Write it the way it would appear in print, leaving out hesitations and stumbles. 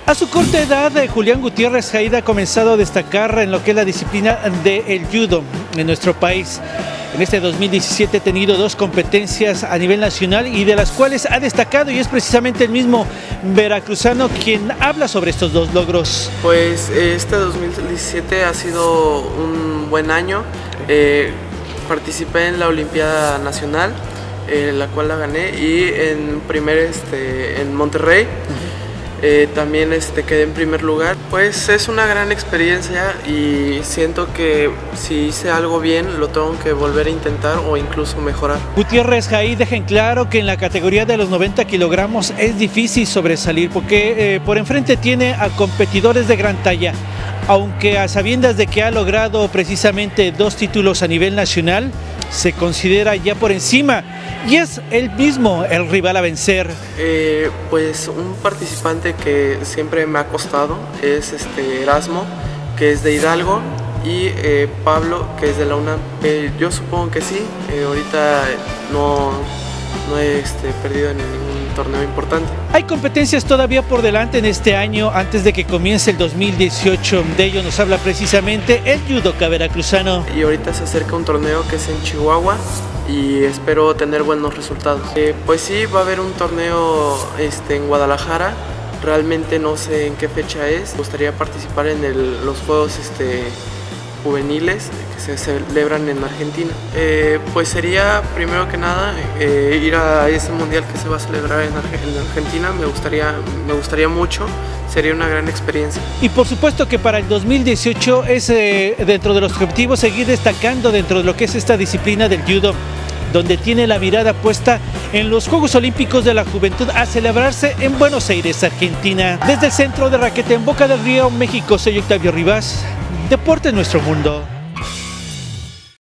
A su corta edad, Julián Gutiérrez Jaide ha comenzado a destacar en lo que es la disciplina del judo en nuestro país. En este 2017 ha tenido 2 competencias a nivel nacional y de las cuales ha destacado, y es precisamente el mismo veracruzano quien habla sobre estos 2 logros. Pues este 2017 ha sido un buen año. Participé en la Olimpiada Nacional, la cual la gané, y en Monterrey. También quedé en primer lugar. Pues es una gran experiencia y siento que si hice algo bien lo tengo que volver a intentar o incluso mejorar. Gutiérrez Jaide deja en claro que en la categoría de los 90 kilogramos es difícil sobresalir porque por enfrente tiene a competidores de gran talla, aunque a sabiendas de que ha logrado precisamente 2 títulos a nivel nacional, se considera ya por encima y es él mismo el rival a vencer. Pues un participante que siempre me ha costado es Erasmo, que es de Hidalgo, y Pablo, que es de la UNAM. Yo supongo que sí, ahorita no he perdido en ningún torneo importante. Hay competencias todavía por delante en este año antes de que comience el 2018, de ello nos habla precisamente el judoka veracruzano. Y ahorita se acerca un torneo que es en Chihuahua y espero tener buenos resultados. Pues sí, va a haber un torneo en Guadalajara, realmente no sé en qué fecha es. Me gustaría participar en los Juegos juveniles que se celebran en Argentina. Pues sería primero que nada ir a ese mundial que se va a celebrar en Argentina. Me gustaría mucho, sería una gran experiencia. Y por supuesto que para el 2018 es dentro de los objetivos seguir destacando dentro de lo que es esta disciplina del judo, donde tiene la mirada puesta en los Juegos Olímpicos de la Juventud a celebrarse en Buenos Aires, Argentina. Desde el centro de raqueta en Boca del Río, México, soy Octavio Rivas. Deporte en nuestro mundo.